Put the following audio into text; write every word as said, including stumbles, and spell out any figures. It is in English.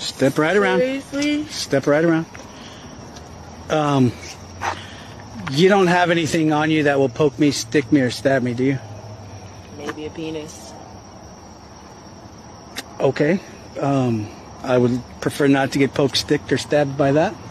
Step right around. Seriously? Step right around. Um, you don't have anything on you that will poke me, stick me, or stab me, do you? Maybe a penis. Okay. Um, I would prefer not to get poked, sticked, or stabbed by that.